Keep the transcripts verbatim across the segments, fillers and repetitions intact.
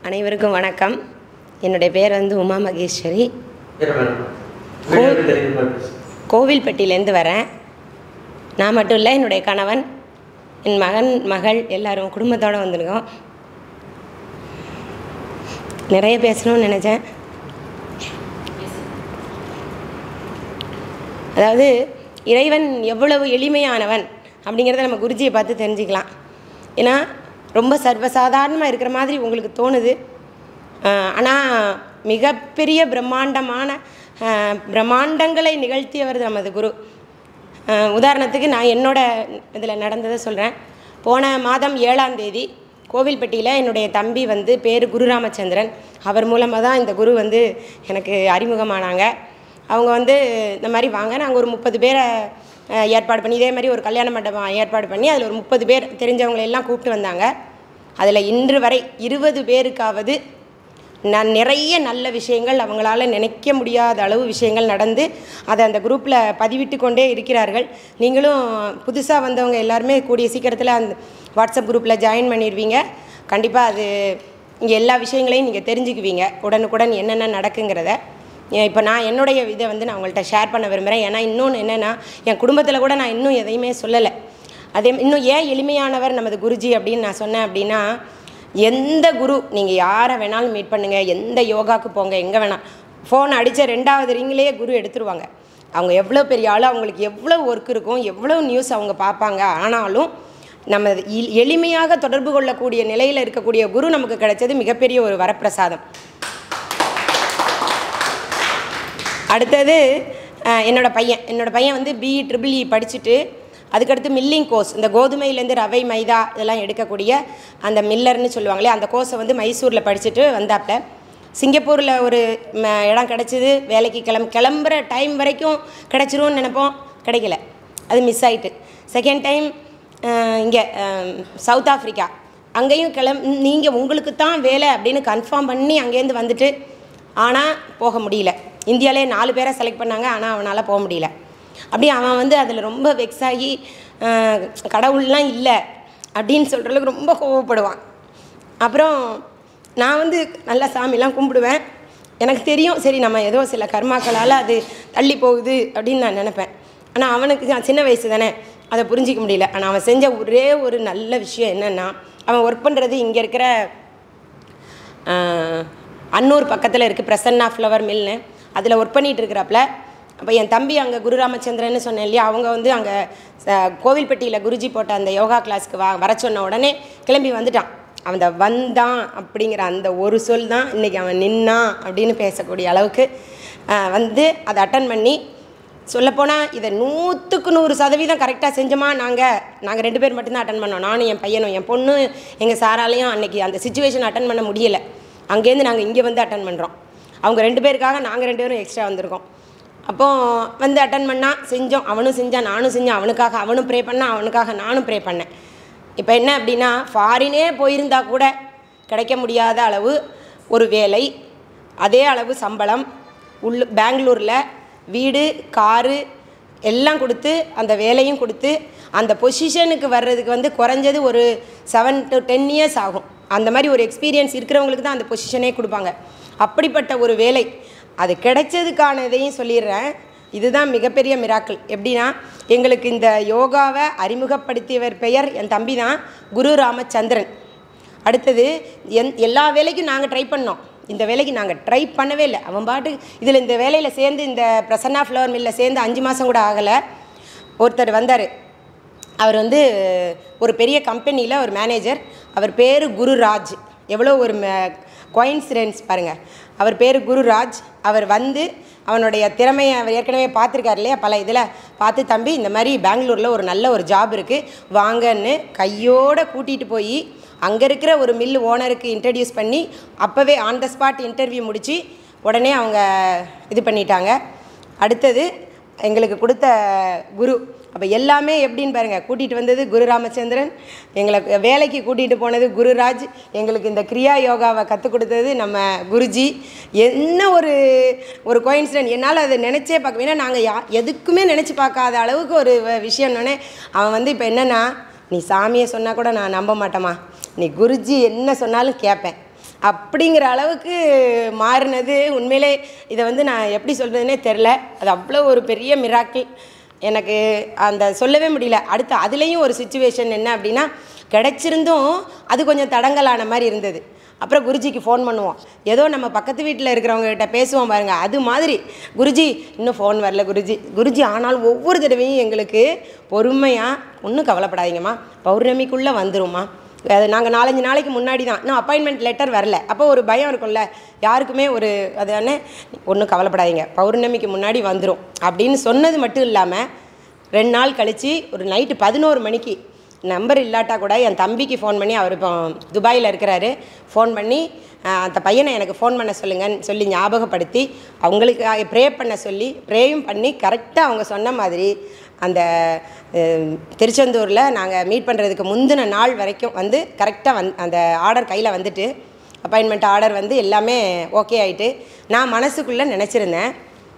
அனைவருக்கும் வணக்கம். என்னுடைய பேர் வந்து உமா மகேஸ்வரி. கோவில்பட்டியிலேருந்து வரேன். நான் மட்டும் இல்லை, என்னுடைய கணவன், என் மகன், மகள் எல்லாரும் குடும்பத்தோடு வந்திருக்கோம். நிறைய பேசணும்னு நினச்சேன். அதாவது இறைவன் எவ்வளவு எளிமையானவன் அப்படிங்கிறத நம்ம குருஜியை பார்த்து தெரிஞ்சுக்கலாம். ஏன்னா ரொம்ப சர்வசாதாரணமாக இருக்கிற மாதிரி உங்களுக்கு தோணுது. ஆனால் மிகப்பெரிய பிரம்மாண்டமான பிரம்மாண்டங்களை நிகழ்த்தியவர் நமது குரு. உதாரணத்துக்கு நான் என்னோட இதில் நடந்ததை சொல்கிறேன். போன மாதம் ஏழாம் தேதி கோவில்பட்டியில் என்னுடைய தம்பி வந்து பேர் குரு ராமச்சந்திரன். அவர் மூலமாக தான் இந்த குரு வந்து எனக்கு அறிமுகமானாங்க. அவங்க வந்து இந்த மாதிரி வாங்க, நாங்கள் ஒரு முப்பது பேரை ஏற்பாடு பண்ணி, இதே மாதிரி ஒரு கல்யாண மண்டபம் ஏற்பாடு பண்ணி அதில் ஒரு முப்பது பேர் தெரிஞ்சவங்களெல்லாம் கூப்பிட்டு வந்தாங்க. அதில் இன்று வரை இருபது பேருக்காவது நான் நிறைய நல்ல விஷயங்கள் அவங்களால நினைக்க முடியாத அளவு விஷயங்கள் நடந்து அதை அந்த குரூப்பில் பதிவிட்டு கொண்டே இருக்கிறார்கள். நீங்களும் புதுசாக வந்தவங்க எல்லாருமே கூடிய சீக்கிரத்தில் அந்த வாட்ஸ்அப் குரூப்பில் ஜாயின் பண்ணிடுவீங்க. கண்டிப்பாக அது இங்கே எல்லா விஷயங்களையும் நீங்கள் தெரிஞ்சுக்குவீங்க, உடனுக்குடன் என்னென்ன நடக்குங்கிறத. இப்போ நான் என்னுடைய இதை வந்து நான் உங்கள்கிட்ட ஷேர் பண்ண விரும்புகிறேன். ஏன்னா இன்னொன்று என்னென்னா, என் குடும்பத்தில் கூட நான் இன்னும் எதையுமே சொல்லலை. அதே இன்னும் ஏன் எளிமையானவர் நமது குருஜி அப்படின்னு நான் சொன்னேன் அப்படின்னா, எந்த குரு நீங்கள் யாரை வேணாலும் மீட் பண்ணுங்கள், எந்த யோகாவுக்கு போங்க, எங்கே வேணால் ஃபோன் அடித்த ரெண்டாவது ரிங்கிலேயே குரு எடுத்துருவாங்க. அவங்க எவ்வளோ பெரிய ஆள், அவங்களுக்கு எவ்வளோ ஒர்க் இருக்கும், எவ்வளோ நியூஸ் அவங்க பார்ப்பாங்க. ஆனாலும் நம்ம எளிமையாக தொடர்பு கொள்ளக்கூடிய நிலையில் இருக்கக்கூடிய குரு நமக்கு கிடைச்சது மிகப்பெரிய ஒரு வரப்பிரசாதம். அடுத்தது என்னோடய பையன் என்னோடய பையன் வந்து பிஇ ட்ரிபிள் இ படிச்சுட்டு அதுக்கடுத்து மில்லிங் கோர்ஸ், இந்த கோதுமையிலேருந்து ரவை, மைதா இதெல்லாம் எடுக்கக்கூடிய அந்த மில்லர்னு சொல்லுவாங்களே, அந்த கோர்ஸை வந்து மைசூரில் படிச்சுட்டு வந்தாப்பில் சிங்கப்பூரில் ஒரு இடம் கிடச்சிது. வேலைக்கு கிளம்ப கிளம்புற டைம் வரைக்கும் கிடச்சிரும்னு நினைப்போம், கிடைக்கல, அது மிஸ் ஆகிட்டு. செகண்ட் டைம் இங்கே சவுத் ஆஃப்ரிக்கா, அங்கேயும் கிளம் நீங்கள் உங்களுக்கு தான் வேலை அப்படின்னு கன்ஃபார்ம் பண்ணி அங்கேருந்து வந்துட்டு, ஆனால் போக முடியல. இந்தியாவிலே நாலு பேரை செலக்ட் பண்ணாங்க, ஆனால் அவனால் போக முடியல. அப்படி அவன் வந்து அதில் ரொம்ப வெக்ஸ் ஆகி கடவுள்லாம் இல்லை அப்படின்னு சொல்கிறதுக்கு ரொம்ப கோவப்படுவான். அப்புறம் நான் வந்து நல்லா சாமிலாம் கும்பிடுவேன். எனக்கு தெரியும், சரி நம்ம ஏதோ சில கர்மாக்களால் அது தள்ளி போகுது அப்படின்னு நான் நினப்பேன். ஆனால் அவனுக்கு சின்ன வயசு தானே, அதை புரிஞ்சிக்க முடியல. ஆனால் அவன் செஞ்ச ஒரே ஒரு நல்ல விஷயம் என்னென்னா, அவன் ஒர்க் பண்ணுறது இங்கே இருக்கிற அன்னூர் பக்கத்தில் இருக்குது பிரசன்னா ஃப்ளவர் மில்னு, அதில் ஒர்க் பண்ணிகிட்டு இருக்கிறாப்புல. அப்போ என் தம்பி அங்கே குரு ராமச்சந்திரன்னு சொன்னேன் இல்லையா, அவங்க வந்து அங்கே கோவில்பட்டியில் குருஜி போட்ட அந்த யோகா கிளாஸ்க்கு வா வர சொன்ன உடனே கிளம்பி வந்துட்டான். அவன் வந்தான் அப்படிங்கிற அந்த ஒரு சொல் தான் இன்றைக்கி அவன் நின்னான் அப்படின்னு பேசக்கூடிய அளவுக்கு வந்து அதை அட்டன் பண்ணி, சொல்லப்போனால் இதை நூற்றுக்கு நூறு சதவீதம் கரெக்டாக செஞ்சோமா. நாங்கள் நாங்கள் ரெண்டு பேர் மட்டும்தான் அட்டன் பண்ணோம், நானும் என் பையனும். என் பொண்ணு எங்கள் சாராலையும் அன்றைக்கி அந்த சுச்சுவேஷன் அட்டன் பண்ண முடியலை. அங்கேருந்து நாங்கள் இங்கே வந்து அட்டன் பண்ணுறோம். அவங்க ரெண்டு பேருக்காக நாங்கள் ரெண்டு பேரும் எக்ஸ்ட்ரா வந்திருக்கோம். அப்போது வந்து அட்டன் பண்ணால் செஞ்சோம், அவனும் செஞ்சான், நானும் செஞ்சேன். அவனுக்காக அவனும் ப்ரே பண்ணான், அவனுக்காக நானும் ப்ரே பண்ணேன். இப்போ என்ன அப்படின்னா, ஃபாரினே போயிருந்தா கூட கிடைக்க முடியாத அளவு ஒரு வேலை, அதே அளவு சம்பளம், உள்ள பெங்களூரில் வீடு, காரு எல்லாம் கொடுத்து, அந்த வேலையும் கொடுத்து, அந்த பொசிஷனுக்கு வர்றதுக்கு வந்து குறைஞ்சது ஒரு செவன் டு டென் இயர்ஸ் ஆகும். அந்த மாதிரி ஒரு எக்ஸ்பீரியன்ஸ் இருக்கிறவங்களுக்கு தான் அந்த பொசிஷனே கொடுப்பாங்க. அப்படிப்பட்ட ஒரு வேலை அது கிடைச்சதுக்கான இதையும் சொல்லிடுறேன். இதுதான் மிகப்பெரிய மிராக்கிள். எப்படின்னா, எங்களுக்கு இந்த யோகாவை அறிமுகப்படுத்தியவர் பெயர் என் தம்பி தான், குரு ராமச்சந்திரன். அடுத்தது என் எல்லா வேலைக்கும் நாங்கள் ட்ரை பண்ணோம், இந்த வேலைக்கு நாங்கள் ட்ரை பண்ணவே இல்லை. அவன் பாட்டுக்கு இதில் இந்த வேலையில் சேர்ந்து, இந்த பிரசன்னா ஃப்ளவர் மில்லில் சேர்ந்து அஞ்சு மாதம் கூட ஆகலை. ஒருத்தர் வந்தார், அவர் வந்து ஒரு பெரிய கம்பெனியில் ஒரு மேனேஜர். அவர் பேர் குருராஜ். எவ்வளோ ஒரு கோயின்சிடென்ஸ் பாருங்கள். அவர் பேர் குருராஜ். அவர் வந்து அவனுடைய திறமையை அவர் ஏற்கனவே பார்த்துருக்காரு இல்லையா, பல இதில் பார்த்து, தம்பி இந்த மாதிரி பெங்களூரில் ஒரு நல்ல ஒரு ஜாப் இருக்குது வாங்கன்னு கையோடு கூட்டிகிட்டு போய் அங்கே இருக்கிற ஒரு மில் ஓனருக்கு இன்ட்ரடியூஸ் பண்ணி, அப்போவே ஆன் த ஸ்பாட் இன்டர்வியூ முடித்து உடனே அவங்க இது பண்ணிட்டாங்க. அடுத்தது எங்களுக்கு கொடுத்த குரு. அப்போ எல்லாமே எப்படின்னு பாருங்கள், கூட்டிகிட்டு வந்தது குரு ராமச்சந்திரன், எங்களை வேலைக்கு கூட்டிகிட்டு போனது குருராஜ், எங்களுக்கு இந்த கிரியா யோகாவை கற்றுக் கொடுத்தது நம்ம குருஜி. என்ன ஒரு ஒரு கோயின்சிடென்ட், என்னால் அதை நினச்சே பார்க்க, ஏன்னா நாங்கள் யா எதுக்குமே நினச்சி பார்க்காத அளவுக்கு ஒரு விஷயம்னோடனே அவன் வந்து இப்போ என்னென்னா, நீ சாமியை சொன்னால் கூட நான் நம்ப மாட்டேம்மா, நீ குருஜி என்ன சொன்னாலும் கேட்பேன் அப்படிங்கிற அளவுக்கு மாறினது உண்மையிலே இதை வந்து நான் எப்படி சொல்கிறதுனே தெரில. அது அவ்வளோ ஒரு பெரிய மிராக்கிள். எனக்கு அந்த சொல்லவே முடியல. அடுத்து அதுலேயும் ஒரு சிச்சுவேஷன் என்ன அப்படின்னா, கிடச்சிருந்தும் அது கொஞ்சம் தடங்கலான மாதிரி இருந்தது. அப்புறம் குருஜிக்கு ஃபோன் பண்ணுவோம், ஏதோ நம்ம பக்கத்து வீட்டில் இருக்கிறவங்ககிட்ட பேசுவோம் பாருங்கள், அது மாதிரி குருஜி இன்னும் ஃபோன் வரல குருஜி குருஜி ஆனால் ஒவ்வொரு தடவையும் எங்களுக்கு பொறுமையாக ஒன்றும் கவலைப்படாதீங்கம்மா, பௌர்ணமிக்குள்ளே வந்துரும்மா. அது நாங்கள் நாலஞ்சு நாளைக்கு முன்னாடி தான் இன்னும் அப்பாயின்மெண்ட் லெட்டர் வரல. அப்போ ஒரு பயம் இருக்கும்ல யாருக்குமே, ஒரு அதானே ஒன்றும் கவலைப்படாதீங்க பௌர்ணமிக்கு முன்னாடி வந்துடும் அப்படின்னு சொன்னது மட்டும் இல்லாமல் ரெண்டு நாள் கழித்து ஒரு நைட்டு பதினோரு மணிக்கு நம்பர் இல்லாட்டா கூட என் தம்பிக்கு ஃபோன் பண்ணி, அவர் இப்போ துபாயில் இருக்கிறாரு, ஃபோன் பண்ணி அந்த பையனை எனக்கு ஃபோன் பண்ண சொல்லுங்கன்னு சொல்லி ஞாபகப்படுத்தி அவங்களுக்கு ப்ரே பண்ண சொல்லி ப்ரேயும் பண்ணி கரெக்டாக அவங்க சொன்ன மாதிரி அந்த திருச்செந்தூரில் நாங்கள் மீட் பண்ணுறதுக்கு முந்தின நாள் வரைக்கும் வந்து கரெக்டாக வந் அந்த ஆர்டர் கையில் வந்துட்டு அப்பாயின்மெண்ட் ஆர்டர் வந்து எல்லாமே ஓகே ஆகிட்டு, நான் மனசுக்குள்ளே நினச்சிருந்தேன்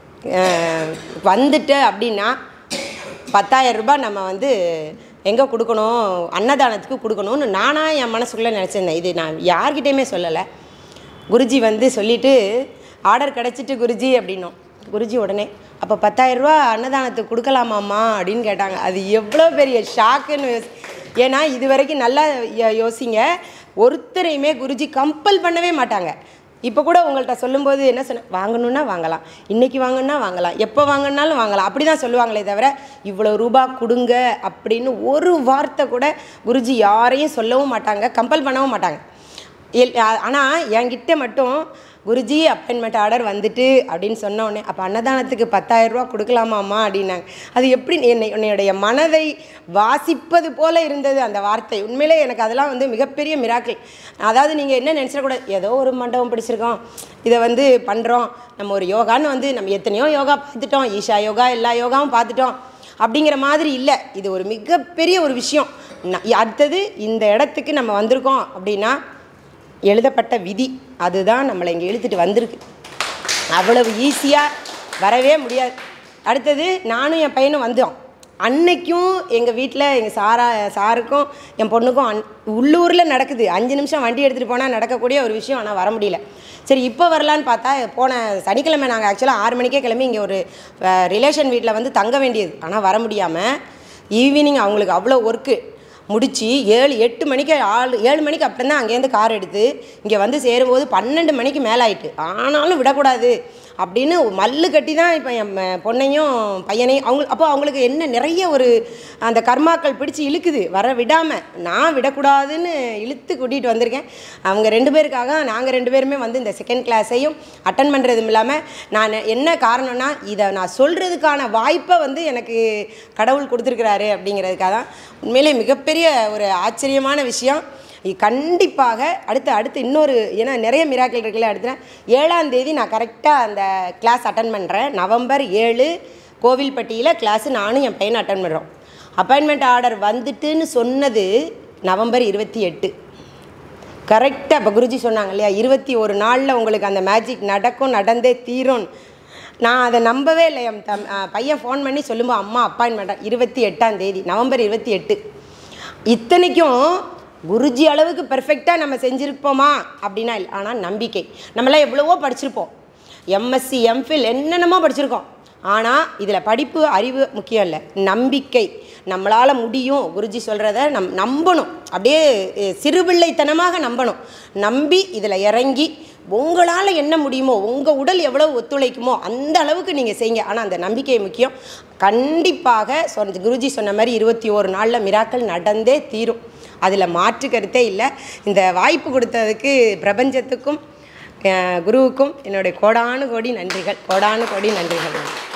வந்துட்டு அப்படின்னா பத்தாயிரம் ரூபாய் நம்ம வந்து எங்கே கொடுக்கணும், அன்னதானத்துக்கு கொடுக்கணும்னு நானாக என் மனசுக்குள்ளே நினச்சிருந்தேன். இது நான் யார்கிட்டையுமே சொல்லலை. குருஜி வந்து சொல்லிவிட்டு ஆர்டர் கிடச்சிட்டு குருஜி அப்படின்னோம். குருஜி உடனே அப்போ பத்தாயிரரூபா அன்னதானத்துக்கு கொடுக்கலாமாம்மா அப்படின்னு கேட்டாங்க. அது எவ்வளோ பெரிய ஷாக்குன்னு. ஏன்னா இது வரைக்கும் நல்லா யோசிங்க, ஒருத்தரையுமே குருஜி கம்பல் பண்ணவே மாட்டாங்க. இப்போ கூட உங்கள்கிட்ட சொல்லும்போது என்ன சொன்ன, வாங்கணுன்னா வாங்கலாம், இன்றைக்கி வாங்கணுன்னா வாங்கலாம், எப்போ வாங்கினாலும் வாங்கலாம், அப்படி தான் சொல்லுவாங்களே தவிர இவ்வளோ ரூபா கொடுங்க அப்படின்னு ஒரு வார்த்தை கூட குருஜி யாரையும் சொல்லவும் மாட்டாங்க, கம்பல் பண்ணவும் மாட்டாங்க. எல் ஆனால் என்கிட்ட மட்டும் குருஜி அப்பாயின்மெண்ட் ஆர்டர் வந்துட்டு அப்படின்னு சொன்னோடனே அப்போ அன்னதானத்துக்கு பத்தாயிரரூபா கொடுக்கலாமாம்மா அப்படின்னாங்க. அது எப்படி என்னை என்னுடைய மனதை வாசிப்பது போல் இருந்தது அந்த வார்த்தை. உண்மையிலே எனக்கு அதெல்லாம் வந்து மிகப்பெரிய மிராக்கிள். அதாவது நீங்கள் என்ன நினச்சிடக்கூடாது, ஏதோ ஒரு மண்டபம் பிடிச்சிருக்கோம் இதை வந்து பண்ணுறோம், நம்ம ஒரு யோகான்னு வந்து நம்ம எத்தனையோ யோகா பார்த்துட்டோம், ஈஷா யோகா எல்லா யோகாவும் பார்த்துட்டோம் அப்படிங்கிற மாதிரி இல்லை. இது ஒரு மிகப்பெரிய ஒரு விஷயம். அடுத்தது இந்த இடத்துக்கு நம்ம வந்திருக்கோம் அப்படின்னா எழுதப்பட்ட விதி, அதுதான் நம்மளை இங்கே இழுத்துட்டு வந்திருக்கு. அவ்வளவு ஈஸியாக வரவே முடியாது. அடுத்தது நானும் என் பையனும் வந்தோம். அன்னைக்கும் எங்கள் வீட்டில் எங்கள் சாரா சாருக்கும் என் பொண்ணுக்கும் அன் உள்ளூரில் நடக்குது. அஞ்சு நிமிஷம் வண்டி எடுத்துகிட்டு போனால் நடக்கக்கூடிய ஒரு விஷயம். ஆனால் வர முடியல. சரி இப்போ வரலான்னு பார்த்தா போன சனிக்கிழமை நாங்கள் ஆக்சுவலாக ஆறு மணிக்கே கிளம்பி இங்கே ஒரு ரிலேஷன் வீட்டில் வந்து தங்க வேண்டியது. ஆனால் வர முடியாமல் ஈவினிங் அவங்களுக்கு அவ்வளோ ஒர்க்கு முடித்து ஏழு எட்டு மணிக்கு ஆள் ஏழு மணிக்கு அப்புறம் தான் அங்கேருந்து கார் எடுத்து இங்கே வந்து சேரும்போது பன்னெண்டு மணிக்கு மேலே ஆயிட்டு. ஆனாலும் விடக்கூடாது அப்படின்னு மல்லு கட்டி தான் இப்போ என் பொண்ணையும் பையனையும் அவங்க அப்போ அவங்களுக்கு என்ன நிறைய ஒரு அந்த கர்மாக்கள் பிடிச்சி இழுக்குது, வர விடாமல். நான் விடக்கூடாதுன்னு இழுத்து கூட்டிகிட்டு வந்திருக்கேன். அவங்க ரெண்டு பேருக்காக நாங்கள் ரெண்டு பேருமே வந்து இந்த செகண்ட் கிளாஸையும் அட்டன் பண்ணுறதும் இல்லாமல் நான் என்ன காரணம்னா இதை நான் சொல்கிறதுக்கான வாய்ப்பை வந்து எனக்கு கடவுள் கொடுத்துருக்குறாரு அப்படிங்கிறதுக்காக தான். உண்மையிலே மிகப்பெரிய ஒரு ஆச்சரியமான விஷயம். கண்டிப்பாக அடுத்து அடுத்து இன்னொரு, ஏன்னா நிறைய மிராக்கிள் இருக்குல்ல. அடுத்து ஏழாம் தேதி நான் கரெக்டாக அந்த கிளாஸ் அட்டன் பண்ணுறேன். நவம்பர் ஏழு கோவில்பட்டியில் கிளாஸு நானும் என் பையனை அட்டன் பண்ணுறோம். அப்பாயின்மெண்ட் ஆர்டர் வந்துட்டுன்னு சொன்னது நவம்பர் இருபத்தி எட்டு கரெக்டாக. இப்போ குருஜி சொன்னாங்க இல்லையா, இருபத்தி ஒரு நாளில் உங்களுக்கு அந்த மேஜிக் நடக்கும், நடந்தே தீரும். நான் அதை நம்பவே இல்லை. என் தம் பையன் ஃபோன் பண்ணி சொல்லும்போது அம்மா அப்பாயின்மெண்ட் இருபத்தி எட்டாம் தேதி நவம்பர் இருபத்தி எட்டு இத்தனைக்கும் குருஜி அளவுக்கு பெர்ஃபெக்டாக நம்ம செஞ்சுருப்போமா அப்படின்னா இல்லை. ஆனால் நம்பிக்கை. நம்மளாம் எவ்வளவோ படிச்சிருப்போம், எம்எஸ்சி எம்ஃபில் என்னென்னமோ படிச்சிருக்கோம். ஆனால் இதில் படிப்பு அறிவு முக்கியம் இல்லை, நம்பிக்கை. நம்மளால் முடியும் குருஜி சொல்கிறத நம் நம்பணும், அப்படியே சிறுபிள்ளைத்தனமாக நம்பணும். நம்பி இதில் இறங்கி உங்களால் என்ன முடியுமோ, உங்கள் உடல் எவ்வளோ ஒத்துழைக்குமோ அந்த அளவுக்கு நீங்கள் செய்யுங்க. ஆனால் அந்த நம்பிக்கை முக்கியம். கண்டிப்பாக சொன்ன குருஜி சொன்ன மாதிரி இருபத்தி ஒரு நாளில் மிராக்கள் நடந்தே தீரும், அதில் மாற்று கருத்தே இல்லை. இந்த வாய்ப்பு கொடுத்ததுக்கு பிரபஞ்சத்துக்கும் குருவுக்கும் என்னுடைய கோடானு கோடி நன்றிகள், கோடானு கோடி நன்றிகள்.